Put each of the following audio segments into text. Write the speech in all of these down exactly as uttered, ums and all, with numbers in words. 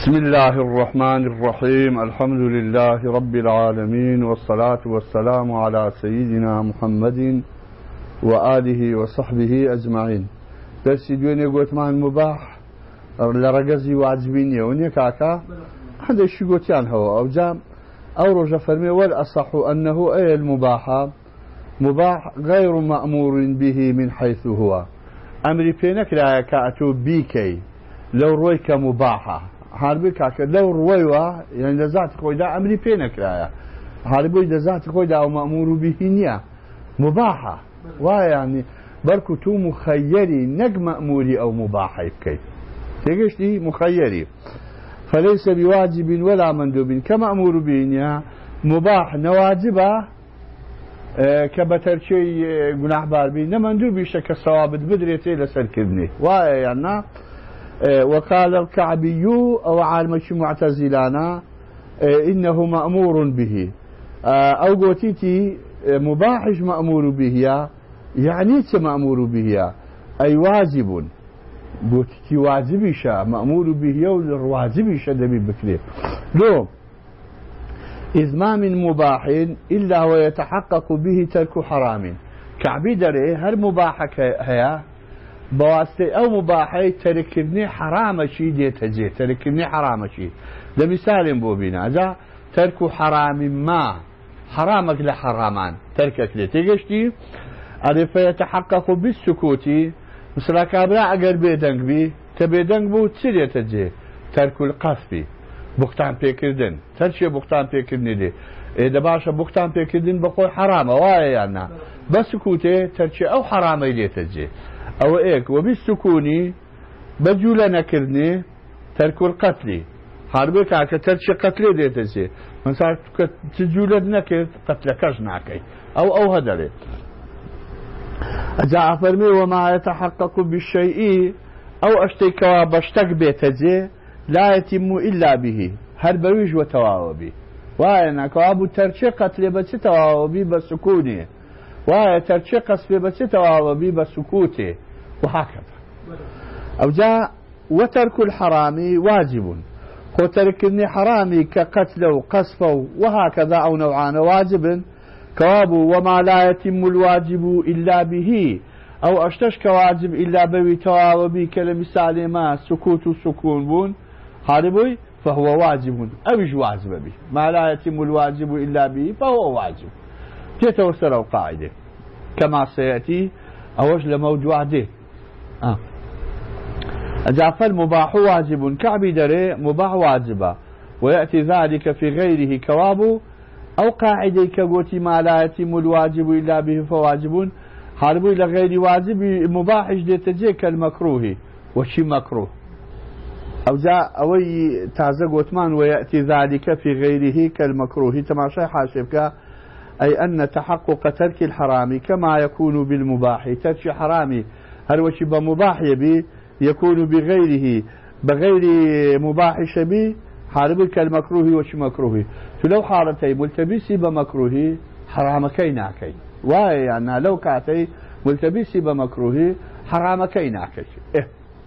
بسم الله الرحمن الرحيم. الحمد لله رب العالمين، والصلاة والسلام على سيدنا محمد وآله وصحبه أجمعين. بس دويني قلت مع المباح لرقزي واجبيني وني كاكا هذا الشيء قلت يعني هو أو جام أو رجع فرمي والأصح أنه أي المباح مباح غير مأمور به من حيث هو أمري بينك لا كأتو بيكي لو رويك مباحة هاربي كاكا لو رويوا يعني لذات خويدا أمري بينك لا هاربي لذات خويدا أو مأمور به نيا مباحة ويعني بركو تو مخيري نق مأموري أو مباحة بكي تيجي مخيري فليس بواجب ولا مندوب كمأمور به نيا مباح نواجبه اه كبتر شيء جناح باربي نمندوب يشك الصواب بدريتي لسر كذني ويعني اه وقال الكعبي أو عالم معتزلانا اه إنه مأمور به اه أو قوتيتي مباحش مأمور به يعني مأمور به أي واجب قوتيتي واجبيشا مأمور به والواجبيشا دبي بكري لو إذ ما من مباح إلا ويتحقق به ترك حرام كعبي دري هل مباحك هيا بواسطة أو مباحي تركني حرام شيء ديتجي تركني حرام شيء لمثال بوبينا إذا ترك حرام ما حرامك لحرامان تركك لتجشتي أدي فيتحقق بالسكوت مثل كابرا أجر بيدنك بي تبيدنك بو تسير يتجي ترك القصف بوختان بيكردن ترشي بوختان بيكردن دي إذا باشا بوختان بيكردن بقول حرامه واي يعني بسكوته ترشي أو حرامه يتجي أو إيك وبالسكون بجولة نكرني ترك القتل حربك عك ترشي قتل ديتجي من صار تجولة نكر قتل كجناكي أو أو هدري أجا فرمي وما يتحقق بالشيء أو أشتكى بشتك بيتجي لا يتم إلا به هل بويج وتواوبي وأنا كوابو ترشي قتل بس تواوبي بسكوني وهي ترشي قصف بس تواوبي بسكوتي وهكذا أو جاء وترك الحرام واجب وتركني حرامي كقتل وقصف وهكذا أو نوعان واجب كوابو وما لا يتم الواجب إلا به أو أشتش كواجب إلا بوي تواوبي كلمثال ما سكوت السكون بون حاربوي فهو واجب أوج واجب به ما لا يتم الواجب إلا به فهو واجب تتوسر قاعدة كما سيأتي أوج لموج وحده آه. أجعف المباح واجب كعبي دري مباح واجبة ويأتي ذلك في غيره كوابو أو قاعدة كقوتي ما لا يتم الواجب إلا به فواجب حاربوي لغير واجب مباح جديد كالمكروه وشي مكروه أو جاء أوي تعزق وثمان ويأتي ذلك في غيره كالمكروه تماشي حاشبك أي أن تحقق ترك الحرام كما يكون بالمباح ترك حرامي هل وشي بمباح يبي يكون بغيره بغير مباح شبي حارب كالمكروه وشي مكروه فلو حارتي ملتبسي بمكروه حرامكي ناكي واي يعني لو كاتي ملتبسي بمكروه حرامكي ناكي إيه.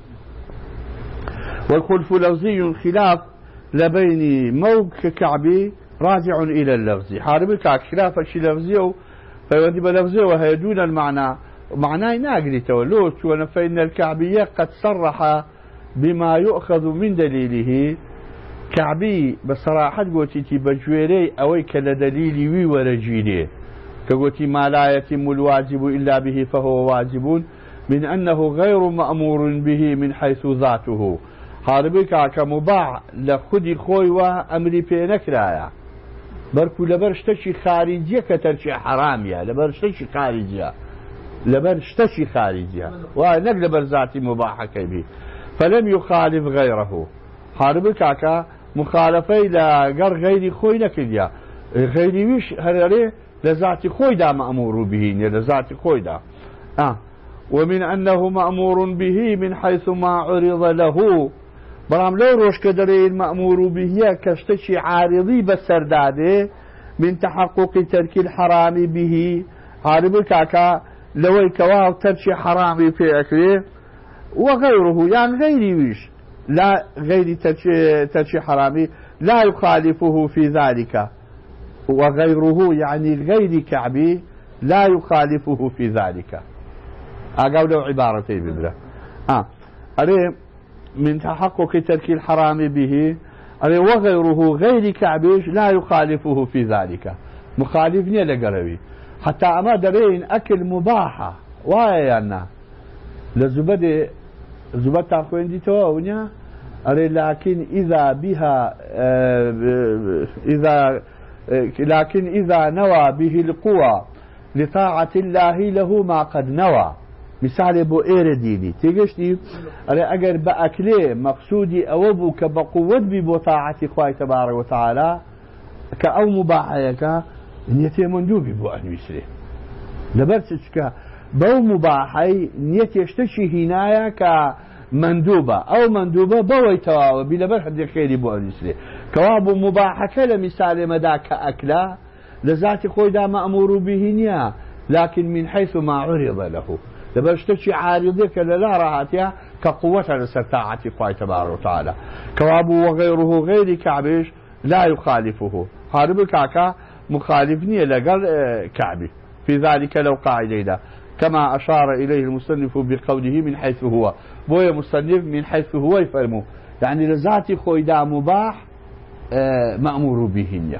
والخلف لفظي خلاف لبين موج كعبي راجع إلى اللفظ حارب كعك خلاف الشي لفظي فيودي بلفظي وهي دون المعنى معناه ناقري تولوت فإن الكعبية قد صرح بما يؤخذ من دليله كعبي بصراحة قوتي بجويري أويك لدليل وي ورجيلي كقوتي ما لا يتم الواجب إلا به فهو واجب من أنه غير مأمور به من حيث ذاته حاربك كمباع لخدي خوي وأمري بينك رايا بركو لبرشتشي خارجية كترشي حرامية لبرشتشي خارجية لبرشتشي خارجية ونقل لبرزاتي مباحة كبير فلم يخالف غيره حاربك كا مخالفي لغير غيري خوي نكديا غيري ويش هرري لذاتي خوي دا مأمور به لذاتي خوي دا آه. ومن أنه مأمور به من حيث ما عرض له برام لو روش كدري المأمور به كشتشي عارضي بسرداده من تحقق ترك الحرام به حاربك كا لو الكواب ترشي حرامي في أكله وغيره يعني غيري ويش لا غير ترك حرامي لا يخالفه في ذلك، وغيره يعني غير كعبي لا يخالفه في ذلك. أقول له عبارتي ببرة آه. أري من تحقق ترك الحرام به أري وغيره غير كعبيش لا يخالفه في ذلك، مخالفني لقروي حتى أما درين أكل مباحة وايانا لزبدي زبد تاخوين دي توونيا أري لكن إذا بها آه إذا آه لكن إذا نوى به القوى لطاعة الله له ما قد نوى. مثال بو اير ديني تيجشتي أري أجر بأكله مقصودي أوبو كبقوة ببو طاعة إخوة تبارك وتعالى كأو مباحيك نيتي مندوبي بو أن يسري لبرسك بو مباحي نيتي يشتشي هنايا كمندوبة أو مندوبة بو يتواوى بلا برحد خيري بو أن يسري كوابو مباحك لمثال مدى كأكله لذات خويدا مأمور به نيا لكن من حيث ما عرض له لبشتشي عارضك لا راحتها كقوة لسرطاعة الله تبارك وتعالى. كوابو وغيره غير كعبيش لا يخالفه هارب كعكا مخالفني لقل كعبي في ذلك لو قاعدين كما أشار إليه المصنف بقوله من حيث هو بويا مصنف من حيث هو يفهمه يعني لذات خويدا مباح مأمور به نيا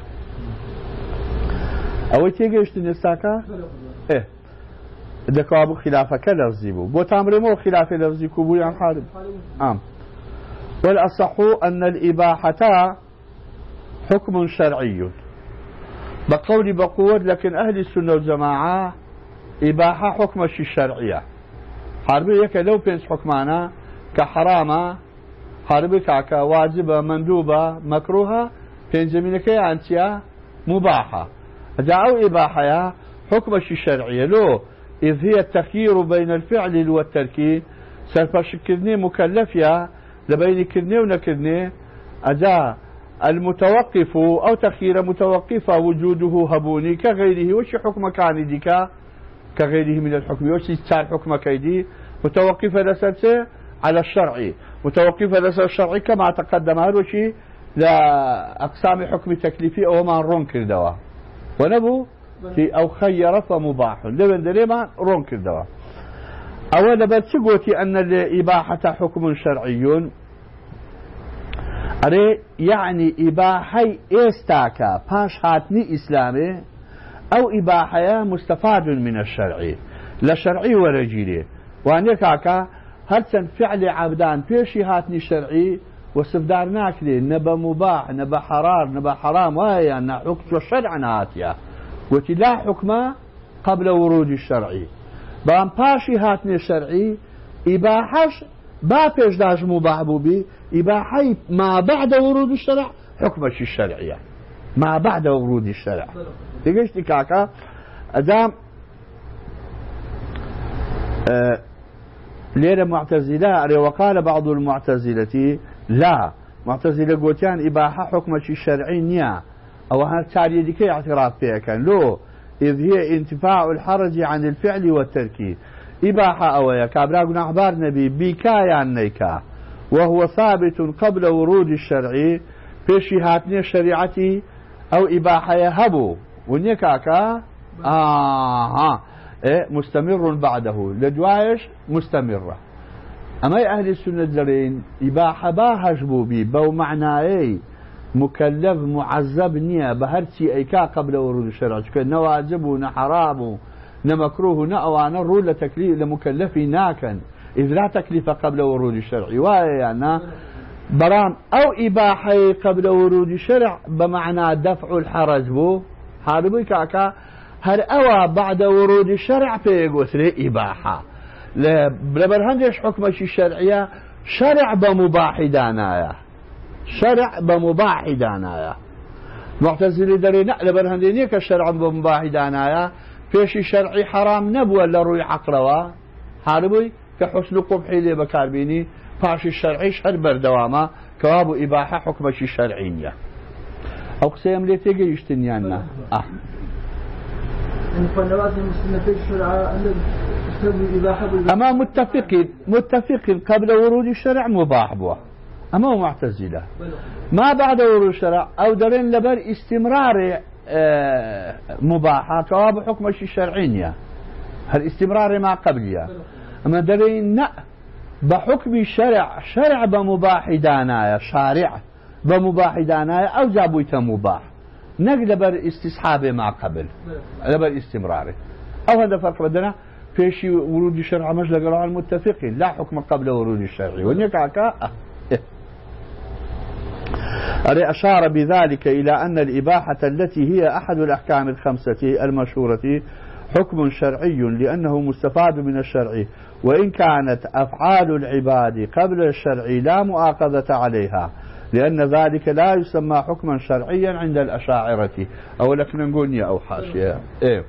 أو تيجيش تنساكا إيه دكابو خلافة كلفظي بو بو تامرمو خلافة لفظي كوبو عن حارب آم. والأصح أن الإباحة حكم شرعي بقول بقوة لكن أهل السنة والجماعة إباحة حكم الشرعية حاربي يك لو بينس حكمانا كحرامة حاربي كعكا واجبة مندوبة مكروهة بينزمينك أنتيا مباحة جاءوا إباحة حكم الشرعية لو إذ هي التخيير بين الفعل والترك سرفش كرني مكلفيا لبين كرني ونكرني أجا المتوقف أو تخيير متوقفة وجوده هبوني كغيره وش حكم كان ديكا كغيره من الحكم وش صار حكم كيدي متوقفة لسرسه على الشرعي متوقفة لسر الشرعي كما تقدم هذا شيء لأقسام حكم تكليفي أو ما رونكر دوا ونبو في أو خير فمباح لبن دريما رونكر دوا أولا بتسقوتي أن الإباحة حكم شرعي أري يعني إباحي إستاكا باش هاتني إسلامي أو إباحة مستفاد من الشرعي لا شرعي ولا جيري وانيكاكا هرسن فعل عبدان بيشي هاتني شرعي وصفدار ناكلي نبا مباح نبا حرار نبا حرام وهي أن حكم الشرع هاتيا وتي لا حكم قبل ورود الشرعي بان باشي هاتني الشرعي إباحش با بيش داش مباح بوبي إباحي ما بعد ورود الشرع حكمش الشرعية ما بعد ورود الشرع تيجيش كاكا أدام أه ليرة معتزلة وقال بعض المعتزلة لا معتزلة قوتيان إباحة حكمش الشرعي نيا أو هالتالي ديكي اعتراف فيها كان لو إذ هي انتفاع الحرج عن الفعل والترك إباحة أويا كابراغنا أحبار نبي بيكايا نيكا وهو ثابت قبل ورود الشرع بيشي هاتني الشريعة أو إباحة يهبو ونيكاكا آه إيه مستمر بعده لدوايش مستمرة أما أهل السنة الدرين إباحة باهجبو بي بو معناي مكلف معذب نية بهرتي أيكا قبل ورود الشرع كان نواجب ونحرام نمكروه نأوان الرول لتكليف لمكلف ناكن إذ لا تكليف قبل ورود الشرع ويانا برام أو إباحة قبل ورود الشرع بمعنى دفع الحرج بو هذا كاكا هل أوى بعد ورود الشرع في لي إباحة لبرهندش حكمش الشرعية شرع بمباح دانايا شرع بمباح دانايا معتزلي درينا لبرهنديني كشرع بمباح دانايا فيش شرعي حرام نبوة لروي عقروا هاربوي كحسن قبحي لي بكاربيني فاش الشرعي شهر بردواما كوابو إباحة حكمش الشرعية أو قسيم لي تيجي يشتنيانا آه أما متفقين متفقين قبل ورود الشرع مباح بوا أما معتزلة ما بعد ورود الشرع أو درين لبر استمرار آه مباحات واب حكم الشرعية هل استمرار ما قبلها أما درين لا بحكم الشرع شرع بمباح دانايا شارع بمباح دانايا أو جابويته مباح نقل بر استصحابه ما قبل لبر استمراره أو هذا فرق بدنا فيش ورود الشرع مش لقالوا المتفقين لا حكم قبل ورود الشرع ونكاكا أشار بذلك إلى أن الإباحة التي هي أحد الأحكام الخمسة المشهورة حكم شرعي لأنه مستفاد من الشرع وإن كانت أفعال العباد قبل الشرع لا مؤاخذة عليها لأن ذلك لا يسمى حكما شرعيا عند الأشاعرة أو لك نقول أو حاشية إيه.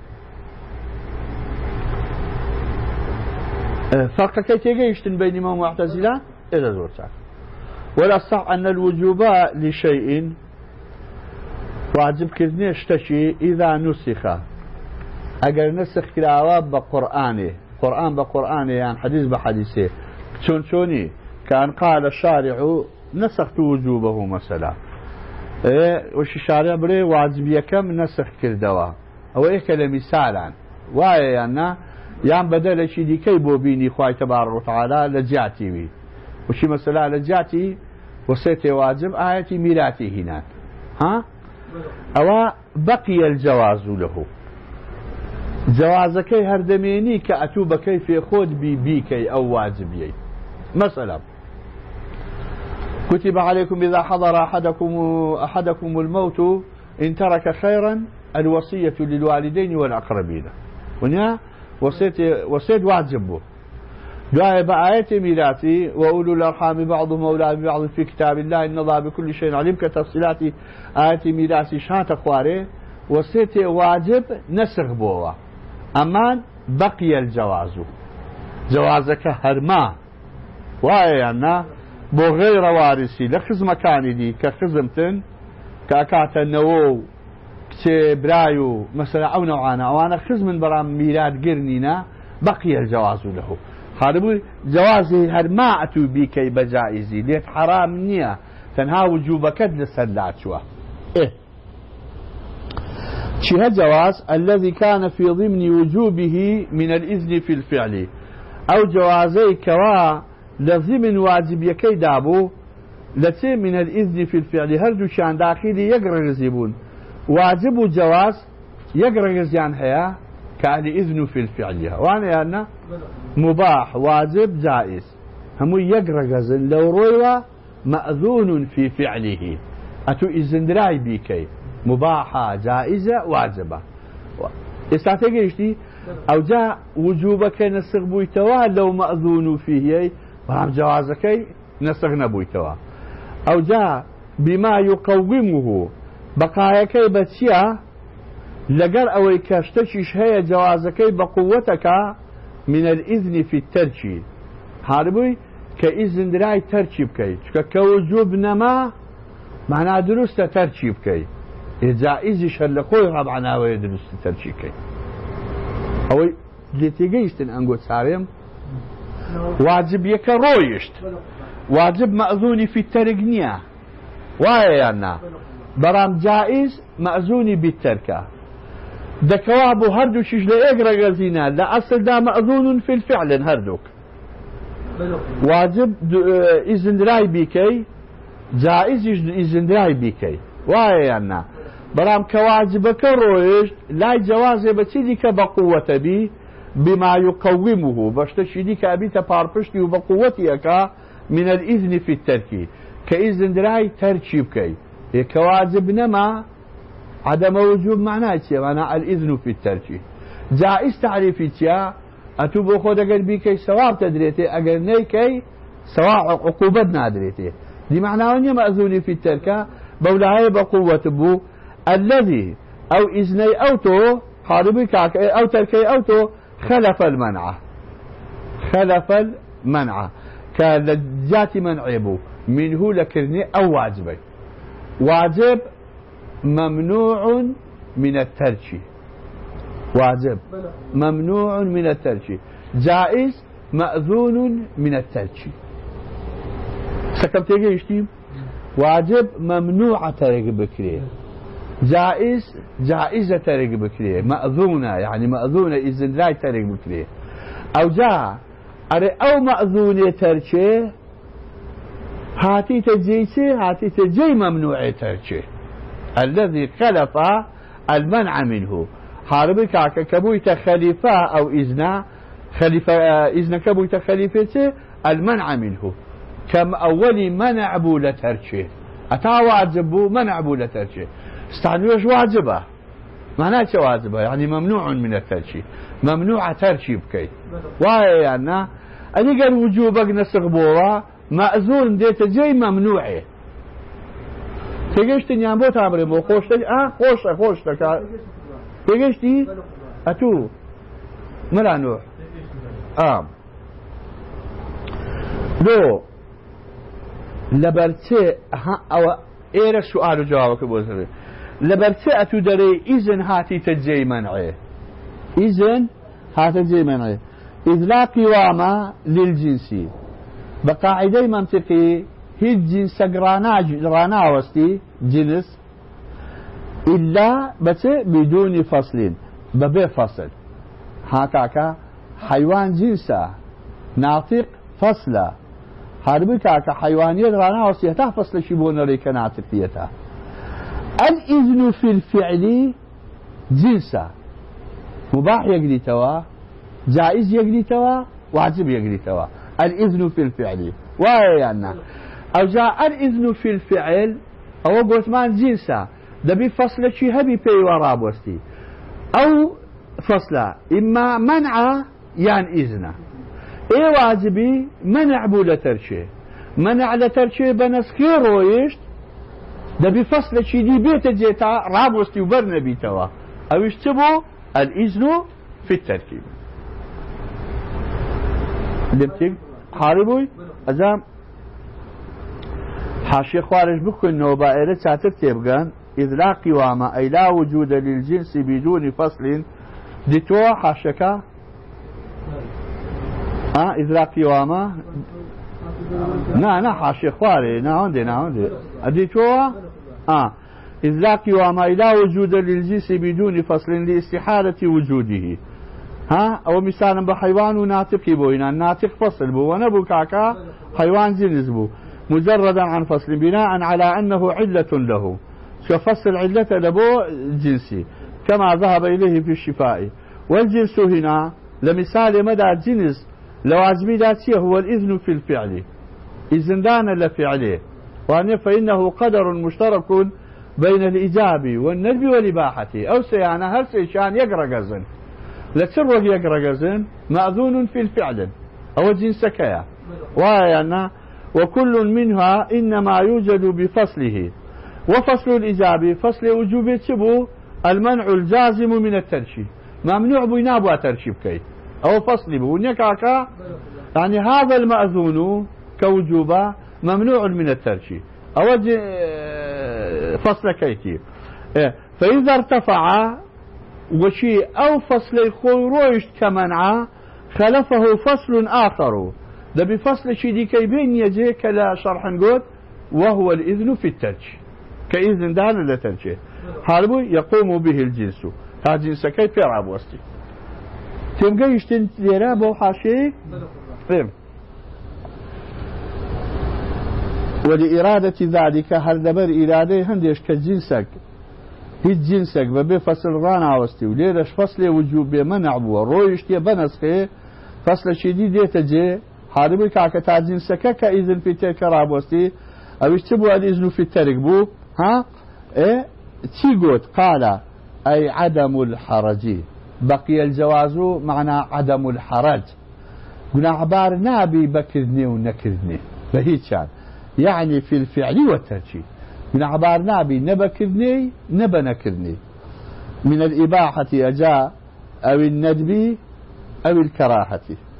فرق كي تيجيشتن بين ما معتزلة إلى زورتك ولا صح أن الوجوب لشيء واجب كذني اشتشي إذا نسخ أجر نسخ كلاواب بقرآنه قرآن بقرآنه يعني حديث بحديثه شون شوني كان قال الشارع نسخت وجوبه مثلا إيه وش الشارع بري واجب يكم نسخ كردوا أو إيه كلمثالا واي يعني يعني بدل شيء دي كي بوبيني خواي تبارك وتعالى لجاتي بي وشي مسألة لجاتي وسيتي واجب آياتي ميراتي هناك ها أو بقي الجواز له جوازكي هردميني كأتوب كيف يخود بي بيكي أو واجبي مثلا كتب عليكم إذا حضر أحدكم أحدكم الموت إن ترك خيرا الوصية للوالدين والأقربين هنا وصيت وصيت واجبه دعاء بآية ميراثي وأولو الأرحام بعضهم أولى ببعض في كتاب الله إن الله بكل شيء عليم كتفصيلات آية ميراثي شات أخواري وصيت واجب نسخ بوا أمان بقي الجواز جوازك هرما وأيانا بو غير وارثي لخز مكاني دي كخزمتن كأكات النوو كتي برايو مثلا أو نوعانا وأنا خز من برام ميلاد قرنينا بقي الجواز له خالبو جوازي هرما أتو بيكي بجائزي ليت حرام نية تنها وجوبك لسلات شوى إيه شها جواز الذي كان في ضمن وجوبه من الإذن في الفعل أو جوازي كوا لزمن واجب يكي دابو لتي من الإذن في الفعل هردو شان داخلي يقرأ يزيبون واجب وجواز يقرأ يزيان هيا كان إذن في الفعل وانا يعني مباح واجب جائز هم يقرأ يزن لو روى مأذون في فعله أتو إذن دراي بيكي مباحة جائزة واجبة استعتقيشتي أو جاء وجوبك نسخ بويتوا لو مأذون فيه برام جوازك نسخ نبويتوا أو جاء بما يقومه بقايك بتشيا لقر أو كاشتشيش هي جوازك بقوتك من الإذن في الترشي هاربوي كإذن دراي ترشي بكي كوجوب نما معناه درست ترشي بكي جائز شلقوي طبعا هو يدرس ترشيكي أو لتيجيستن أنقول ساريم واجب يكرويشت واجب مأذوني في الترقنية وايانا برام جائز مأذوني بالتركة دكوابو هردو شيش لإقرأ غزينا لا أصل دا مأذون في الفعل هردوك واجب إذن راي بيكي جائز إذن راي بيكي وايانا برام كواجبك رويش لا جواز بتشيدك بقوة بي بما يقومه بشتشيدك أبيت باربشتي وبقوتك من الإذن في الترك كإذن دراي ترشيبكي كواجب نما عدم وجوب معناه معنى الإذن في الترك جائز تعريفي تيا أتوب خود أقل بيكي سواب تدريتي أقل نيكي سواء عقوبتنا دريتي دي معناه أني مأذوني في الترك بولاهي بقوة بو الذي أو إذني أوتو حاربي كاك أو تركي أوتو خلف المنع خلف المنع كالجات منعبو منه لكرني أو واجبي واجب ممنوع من الترك واجب ممنوع من الترك جائز مأذون من الترك شكم تيجي واجب ممنوع ترك بكري، جائز جائزة ترك بكري، مأذونة يعني مأذونة إذن لا ترك بكري، أو جاء أو مأذونة تركه هاتي تجيسي هاتي تجي ممنوع تركه الذي خلف المنع منه. حاربك كبويت خليفة أو إذن خليفة إذن كبويت خليفته المنع منه، كم أولي منع بو لتركه أتا واجبه منع بو لتركه استعنوش واجبه معناه شو واجبه يعني ممنوع من التركي، ممنوع تركي بكي واي يعني أني قال وجوبك نسخ بوا مأذون ديت جاي ممنوعه تيجيش تنيان بو تامري بو خوش تج اه خوش خوش تك تيجيش تي اتو ملا نوح اه لو لبرتي ها او ايرا سؤال جوابك بوزري لبرتي اتو دري اذن هاتي تجي منعه اذن هاتي تجي منعه اذ لا قوامة للجنسي بقاعدة منطقي هي جنس رانا وستي جنس إلا بس بدون فصل ببي فصل هكاكا حيوان جنسا ناطق فصلا هربي كاكا حيوانية رانا وستي هتا فصل شبون ريك ناطقيتها. الإذن في الفعل جنسا مباح يقلي توا جائز يقلي توا واجب يقلي توا. الإذن في الفعل ويانا أو جاء الإذن في الفعل أو قلت ما جنسا دبي فصل شي هبي بي ورابوستي أو فصل إما منع يعني إذن إيه واجبي منع بو لترشي منع لترشي بنسكي رويشت دبي فصل شي دي بيت جيتا رابوستي وبرنا بيتوا أو يشتبو الإذن في التركيب لبتك حاربوي أزام حاشي خوارج بكل نوبائرة ساتر تبقان إذ لا قوامة أي لا وجود للجنس بدون فصل ديتوا حاشكا اه إذ لا قوامة نا نا حاشي خواري نا عندي نا عندي ديتوا اه إذ لا قوامة أي لا وجود للجنس بدون فصل لاستحالة وجوده. ها او مثلا بحيوان وناطق بوينا الناطق فصل بو ونبو كاكا حيوان جنس بو مجردا عن فصل بناء على انه علة له ففصل علة لبو جنسي كما ذهب اليه في الشفاء. والجنس هنا لمثال مدى جنس لوازمي ذاتيه هو الاذن في الفعل اذن دان لفعله وان فانه قدر مشترك بين الايجاب والندب والاباحة او سيانا هل سيشان يقرا قزن لتروق يقرا قزن مأذون في الفعل او جنس كيا ويانا وكل منها انما يوجد بفصله. وفصل الايجاب فصل وجوب تبو المنع الجازم من الترشي ممنوع بينابوا ترشيب كي او فصل بو نكاكا يعني هذا المأذون كوجوبا ممنوع من الترشي او فصل كيكي. فاذا ارتفع وشي او فصل خورويش كمنع خلفه فصل اخر ده بفصل شي دي كي بين يجي كلا شرح نقول وهو الاذن في الترشي كاذن دان لترشي حالبو يقوم به الجنس تا جنس كي بيرعب وستي تبقى يشتن ليرا بو حاشي فهم. ولإرادة ذلك هل دبر إرادة هنديش كجنسك هيج جنسك ببي فصل رانا وستي وليرش فصل وجوب بمنع بو رويشتي بنسخي فصل شديد ديتجي حاربي كاكا تا جنسك كإذن في تلك رابوستي أو اشتبوا الإذن في الترك بو ها إيه تيقوت قال أي عدم الحرج بقي الجواز معنى عدم الحرج قلنا عبار نابي بكرني ونكرني بهيتشان يعني في الفعل والترجي من عبار نابي نبكرني نبنكرني من الإباحة أجاء أو الندب أو الكراهة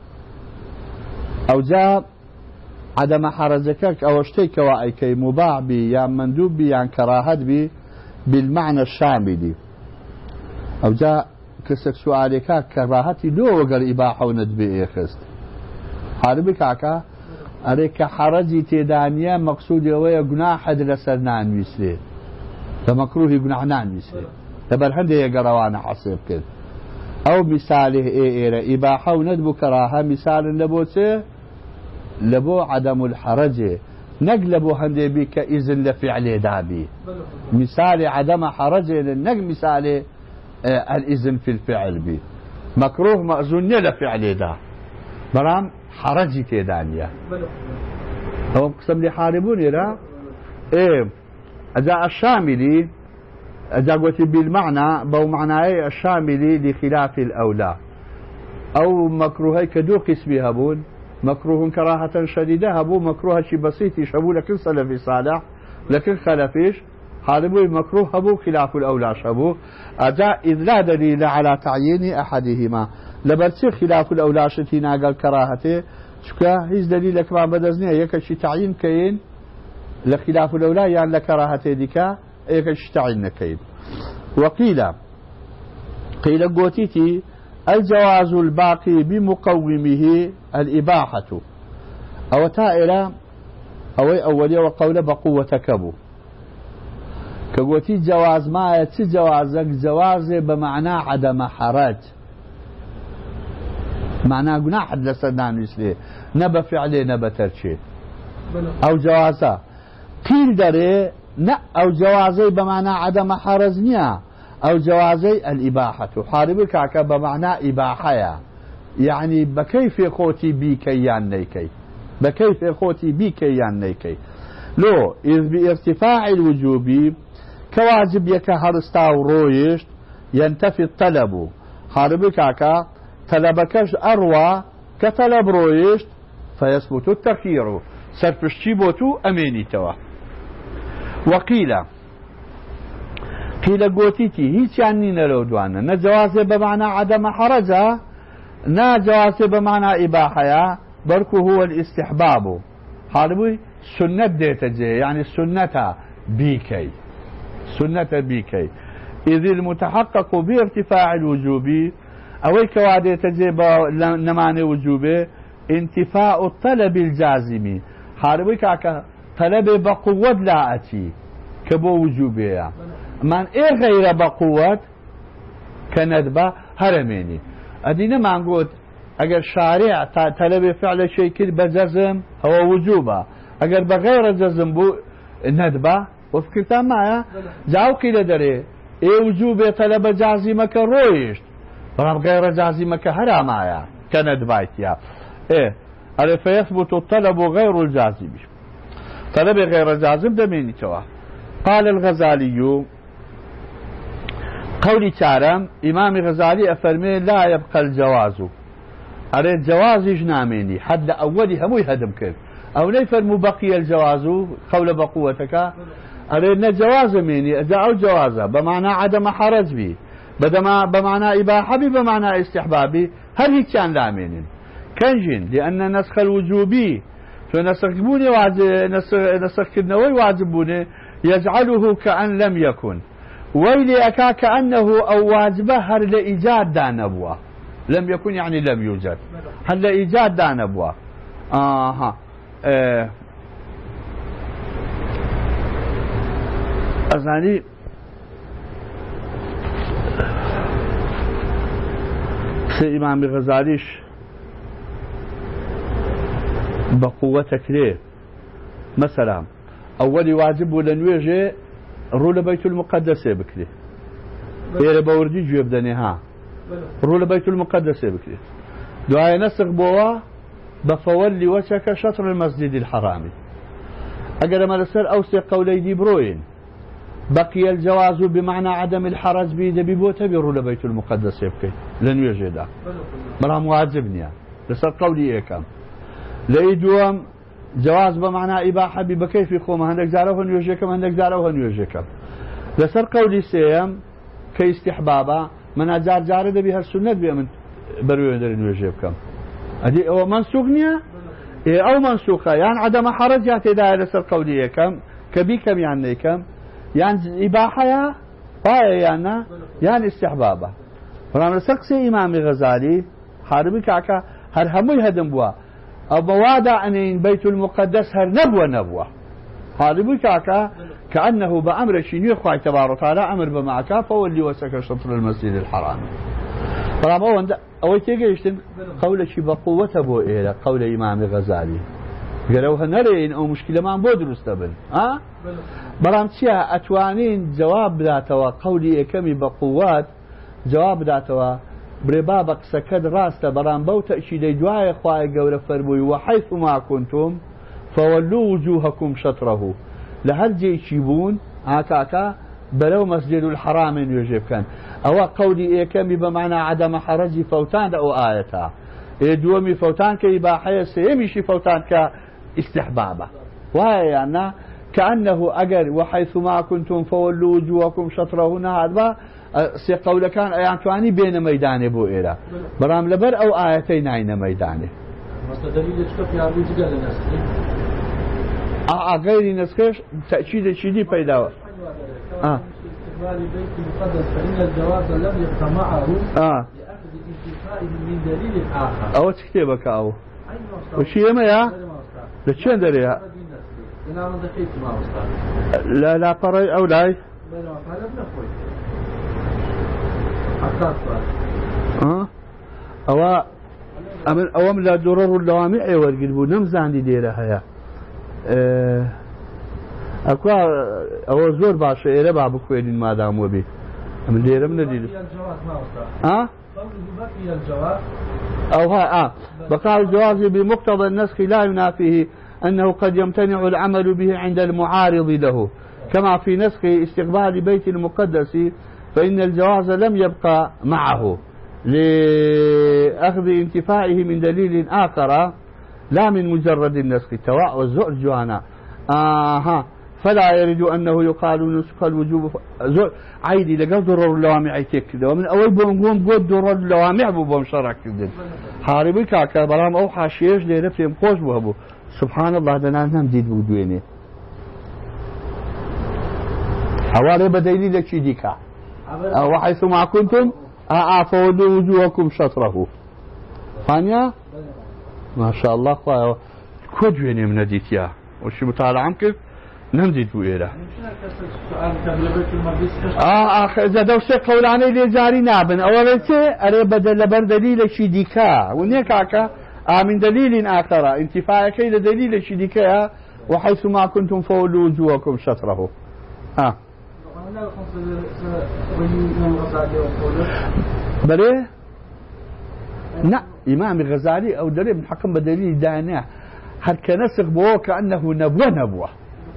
أو جاء عدم حرجك أو اشتيك وعيك مباع بي يعني مندوب بي يعني كراهة بي بالمعنى الشامل أو جاء كسك سؤالك كراهتي لو وقال إباحة وندب إيخست حاربك عكا ئەرێ کە حەرەجی تێدانیە مەقسوودی ئەوەیە گوناحت لەسەر نانویسرێت لە مەکروهی گوناح نانویسرێت لەبەر هەندێک گەڕەوانە حەسێب کرد ئەو میسالی ئێرە ئیباحە و نەدبوو کەراهە میسالن لە بۆ چێ لە بۆ عەدەم الحەرەجێ نەک لە بۆ هەندێک بی کە ئیزن لە فیعلێدا بی میسالی عەدەمە حەرەجێ نەک میسالی الئیزن فی الفعل بی مەکروه مەئزوون نییە لە فیعلێدا بەڵام حەرەجی تێدا نییە ئەوم قسەم لێ حاربوون ئێرە ئێ ئەجا الشاملی ئەجا گوتی بالمعنى بەو معنایە الشاملی لخلاف الأولى ئەو مەکروهەی کە دوو قسمی هەبوون مكروه كراهة شديدة هبو مكروه شي بسيط يشبو لكن سلفي صالح لكن خلفيش حالبو مكروه هبو خلاف الأولى شبو أجاء إذ لا دليل على تعيين أحدهما لبرسي خلاف الأولى شتينا قال كراهته شكا هيز دليل كما بدزنيه يكشي تعيين كين لخلاف الأولى يعني لكراهته ديكا يكشي تعيين كين وقيل قيل قوتيتي الجواز الباقي بمقومه الإباحة أو تائرة أو أولية وقول بقوة كبو كقوتي جواز ما يتي جوازك جواز بمعنى عدم حرج معنى قناح حد لسدان مثله نبى فعله نبى ترشي أو جوازا قيل داري نا أو جوازي بمعنى عدم حرج نيا أو جوازي الإباحة حاربك كاكا بمعنى إباحة يعني بكيف خوتي بيكيان نيكي بكيف خوتي بيكيان نيكي لو إذ بارتفاع الوجوب كواجب يكا هرستاو رويشت ينتفي الطلب حاربك كاكا طلبكش أروى كطلب رويشت فيثبت التخيير سرفشتيبوتو أميني توا وقيل قيل قوتيتي هيك يعني نلو دوانا نجوازي بمعنى عدم حرجة نا جوازي بمعنى إباحة بركو هو الاستحباب حاربوي سنة ديتجي يعني السنة بيكي سنة بيكي إذ المتحقق بارتفاع الوجوب أوي كوادي تجي نماني وجوبه انتفاء الطلب الجازم حاربوي كاكا طلب بقوة لا أتي كبو وجوبه من إيه غير بقوة كندبة هرميني أدينا ما نقول أجر شارع طلب فعل شيء كده بجزم هو وجوبه أجر بغير جزم بو ندبة وفكرتها معايا جاو كده دري إيه وجوبه طلب جازمك رويشت طلب غير جازمك هرا معايا كندبة يا إيه ألف فيثبت الطلب غير الجازم طلب غير جازم دميني توا قال الغزالي قولي تارم إمام غزالي أفرمي لا يبقى الجواز أريد جواز جناميني حد أولي همو يهدم كيف أو نيفرمو بقي الجواز قول بقوتك أريد جواز ميني أجا أو جوازه بمعنى عدم حرج بي بدما بمعنى إباحة بي بمعنى استحبابي هل هيك كان لا مينين كنجين لأن نسخ الوجوبي فنسخبوني واجب نسخ كنوي واجبوني يجعله كأن لم يكن ويلي أكا كأنه أو واجبه هل لإيجاد دانبوه لم يكن يعني لم يوجد هل لإيجاد دانبوه آها آه. أزاني سي إمام غزاليش بقوتك ليه مثلا أولي واجب لنويجي رول بيت المقدس بكري إيه بوردي جواب دنيها رول بيت المقدس بكري دعاء نسخ بوا بفولي وجهك شطر المسجد الحرامي أقل ما لسر أوسي قولي دي بروين بقي الجواز بمعنى عدم الحرج بيد ببوته برول بيت المقدس بكري لنويجي دا مرام واجبني لسر قولي إيه كام ليدوم جواز بمعنى إباحة بكيف يقوم هندك زاره هنيوجيكم هندك زاره هنيوجيكم لسر قولي سيم كاستحبابا من أجار جارده بها السنة بيمن بروي در هنيوجيكم هذه هو منسوخ نيا أو منسوخة يعني عدم حرج يعتدى لسر قولي كم كبيكم يعني كم يعني إباحة يا باية يعني يعني استحبابا فرام لسر قصي إمام غزالي حاربي كعكا هر همو يهدم بوا أو بوادا أن بيت المقدس هر نبوة نبوة هذا بكاكا كأنه بأمر شيني خواه تبارك وتعالى أمر بمعكا فولي وسك شطر المسجد الحرام فرام أول أول تيجي قول شي بقوة أبو إيرا قول إمام غزالي قالوا هنرين أو مشكلة ما بود رستبل ها برام تيا أتوانين جواب ذاتوا قولي كمي بقوات جواب ذاتوا بربابك سكد راسته برام بو تأشيدي دعاء خواه قول فرموي وحيث ما كنتم فولوا وجوهكم شطره لهل جيشيبون هكاكا بلو مسجد الحرام يجب كان أو قولي إيه كمي بمعنى عدم حرج فوتان أو آيتا إيه دومي فوتان كإباحية سيمشي فوتان كاستحبابة وهي يعني كأنه أجر وحيث ما كنتم فولوا وجوهكم شطره هنا هذا سي قول كان يعني تواني بين ميدان بو إيرا برام لبر أو آيتين عين ميدانه دليل في عبد جل نسخي آه غير نسخش تأكيد شديد بيدا اه استقبال البيت المقدس فإن الجواز لم يبقى معه اه لأخذ انتفائه من دليل آخر أو تكتبك أو وشي ما يا لشين دريها لا لا قري أو لاي اه أو أمن أوام لا ضرر اللوامع والقلب نمزان دي ديرها يا أه أكو أو زور باش إيره بابو كويلين ما دام وبي من ديره من ديره ها أو ها آه بقاء الجواز بمقتضى النسخ لا ينافيه أنه قد يمتنع العمل به عند المعارض له كما في نسخ استقبال بيت المقدس فإن الجواز لم يبقى معه لأخذ انتفائه من دليل آخر لا من مجرد النسخ التواء والزؤر جوانا آها فلا يرد أنه يقال نسخ الوجوب زؤر عيدي لقد ضرر اللوامع كذا ومن أول بنقوم قد ضرر اللوامع بوم شرع كذا حاربي كاكا برام أو حاشيش لنفسهم قوش بهبو سبحان الله دنا نم ديد بودويني حوالي بدليل شي ديكا وحيث ما كنتم أعفوا وجوهكم شطره فانيا ما شاء الله خواه كودويني من ديتيا وشي مطالعة كيف نمديد بوئيرا اه اخ اذا دوسي قولاني لي جاري نابن اولا سي اري بدل لبر دليل شي ديكا ونيك عكا من دليل آخر انتفاع كيد دليل شديكا وحيث ما كنتم فولوا وجوهكم شطره ها بلي لا إمام الغزالي أو دري من حكم بدليل دانع هل كنسخ بوه كأنه نبوة نبوة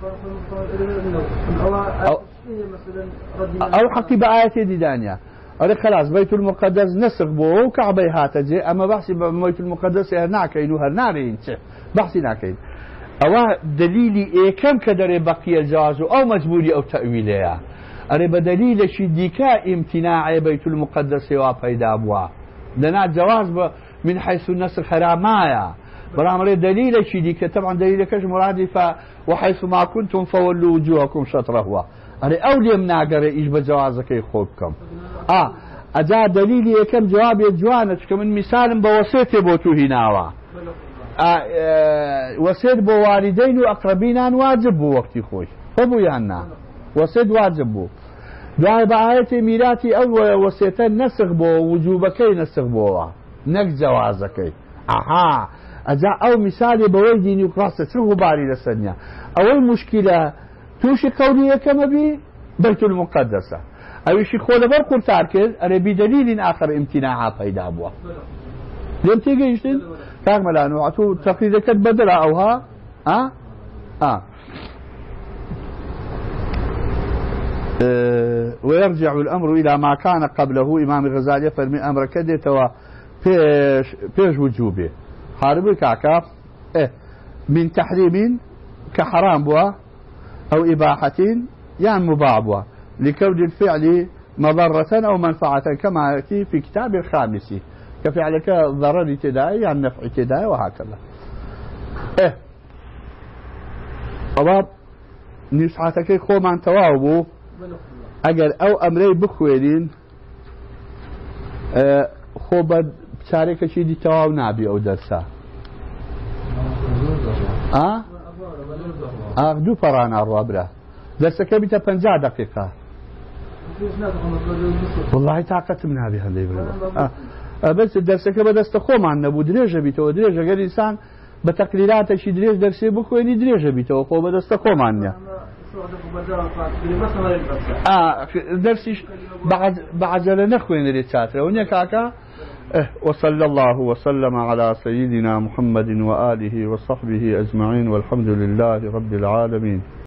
أو, أو حقي بآيات دي دانيا أري خلاص بيت المقدس نسخ بوه وكعبي هاتجي أما بحثي بيت المقدس هرناكين وهرنارين بحثي ناكين أو دليلي إيه كم كدري بقي الجواز أو مجبوري أو تأويليا أري بدليل شديكا امتناع بيت المقدس وفيدا بوا دنا جواز من حيث النسخ حرامايا برامري دليل شديكا طبعا دليل كش مرادفة وحيث ما كنتم فولوا وجوهكم شطره أري أولي مناقري إيش بجوازك يخوبكم آه أجا دليلي كم جواب الجوانة كمن مثال بوسيط بوتو هناوا آه آه وسيط بوالدين وأقربين واجب بو وقتي خوش فبو يهنا وسيط واجب بو دعاء بآية ميراتي أو وسيطان نسخ بو وجوبكي نسخ بو نك جوازكي أها أجا أو مثال بويدين يقرأس تسرغ باري لسنيا أول مشكلة توشي قولية كما بي بيت المقدسة أو شيء خول بركور تاركز أنا بدليل آخر امتناعها فيدا أبوه لم تيجي يشتن كامل أنه عطو تقريبا كتبدل أوها ها آه. أه ويرجع الأمر إلى ما كان قبله إمام الغزالي فرمي أمر كده توا بيش بيش وجوبه حاربي كعكاف إيه من تحريم كحرام بوا أو إباحة يعني مباح بوا لكون الفعل مضرة أو منفعة كما يأتي في كتاب الخامس كفعلك ضرر ابتدائي عن نفع ابتدائي وهكذا إيه طبعا نسعتك خو من توابو أجل أو أمري بخويرين أه خو بد بشارك شيء تواب نابي أو درسا آه أخذوا فرانا الرابرة درسك بيتا بنزع دقيقة والله طاقة منها بها اللي آه. آه بس درسك بدست خوم عن نبو دريجة بيتا ودريجة قال إنسان بتقريرات شي دريج درسي بكويني دريجة بيتا وخو بدست خوم عنها آه درسي بعد بعد لنخوين ريتشاترا ونيا كاكا اه وصلى الله وسلم على سيدنا محمد وآله وصحبه أجمعين والحمد لله رب العالمين.